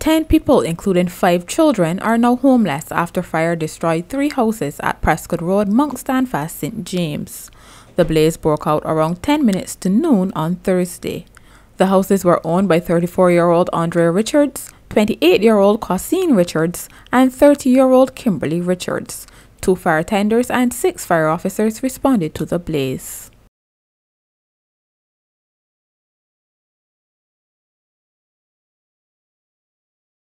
10 people, including 5 children, are now homeless after fire destroyed 3 houses at Prescod Road, Mount Standfast, St. James. The blaze broke out around 10 minutes to noon on Thursday. The houses were owned by 34-year-old Andrea Richards, 28-year-old Cassine Richards, and 30-year-old Kimberly Richards. 2 fire tenders and 6 fire officers responded to the blaze.